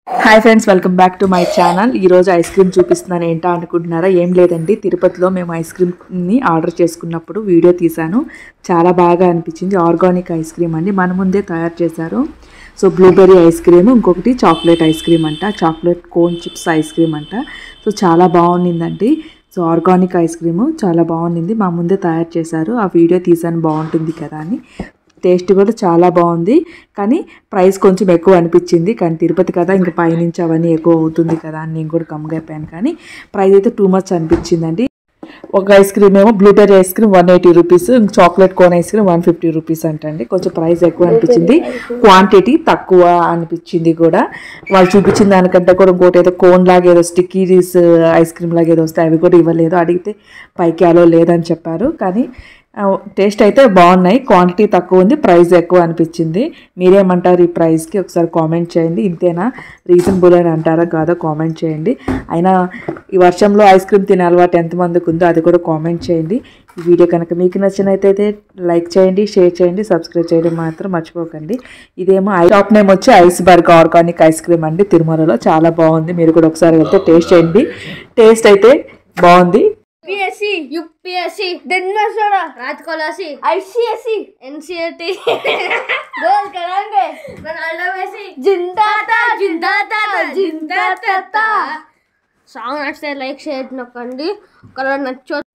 Hi friends, welcome back to my channel. ఈరోజు ice cream చూపిస్తున్నాను. ఏంటా అనుకుంటున్నారా? ఏం లేదండి, తిరుపతిలో మేము ఐస్ క్రీమ్ని ఆర్డర్ చేసుకున్నప్పుడు వీడియో తీశాను. చాలా బాగా అనిపించింది. ఆర్గానిక్ ఐస్ క్రీమ్ అండి, మన ముందే తయారు చేశారు. సో బ్లూబెర్రీ ఐస్ క్రీమ్, ఇంకొకటి చాక్లెట్ ఐస్ క్రీమ్ అంట, chocolate cone chips ice cream అంట. సో చాలా బాగుండిందండి. సో ఆర్గానిక్ ఐస్ క్రీము చాలా బాగుండింది, మా ముందే తయారు చేశారు. ఆ వీడియో తీసాను, బాగుంటుంది కదా అని. టేస్ట్ కూడా చాలా బాగుంది, కానీ ప్రైస్ కొంచెం ఎక్కువ అనిపించింది. కానీ తిరుపతి కదా, ఇంకా పైనుంచి అవన్నీ ఎక్కువ అవుతుంది కదా అని నేను కూడా కమ్ముగైపోయాను. కానీ ప్రైస్ అయితే టూ మచ్ అనిపించిందండి. ఒక ఐస్ క్రీమ్ ఏమో blueberry ice cream 180 rupees, chocolate cone ice cream 150 rupees అంటండి. కొంచెం ప్రైస్ ఎక్కువ అనిపించింది, క్వాంటిటీ తక్కువ అనిపించింది కూడా. వాళ్ళు చూపించిన దానికంటే కూడా ఇంకోటి ఏదో కోన్ లాగా ఏదో స్టిక్కీస్ ఐస్ క్రీమ్ లాగా ఏదో వస్తాయి, అవి కూడా ఇవ్వలేదు. అడిగితే పైకి అలో లేదని చెప్పారు. కానీ టేస్ట్ అయితే బాగున్నాయి, క్వాంటిటీ తక్కువ ఉంది, ప్రైస్ ఎక్కువ అనిపించింది. మీరేమంటారు ఈ ప్రైస్కి? ఒకసారి కామెంట్ చేయండి. ఇంతేనా, రీజనబుల్ అని అంటారా కాదో కామెంట్ చేయండి. అయినా ఈ వర్షంలో ఐస్ క్రీమ్ తినే అలవాటు ఎంతమందికి ఉందో అది కూడా కామెంట్ చేయండి. ఈ వీడియో కనుక మీకు నచ్చినట్టయితే లైక్ చేయండి, షేర్ చేయండి, సబ్స్క్రైబ్ చేయడం మాత్రం మర్చిపోకండి. ఇదేమో షాప్ నేమ్ వచ్చి Iceberg organic ice cream అండి, తిరుమలలో. చాలా బాగుంది, మీరు కూడా ఒకసారి వెళ్తే టేస్ట్ చేయండి. టేస్ట్ అయితే బాగుంది. यूपीएससी यूपीएससी दिन में सोना रात को लासी आईसीएससी एनसीईआरटी गोल करेंगे रोनाल्डो मेसी जिंदा था जिंदा था जिंदा था सॉन्ग नచ్చితే లైక్ షేర్ నొక్కండి. కలర్ నచ్చో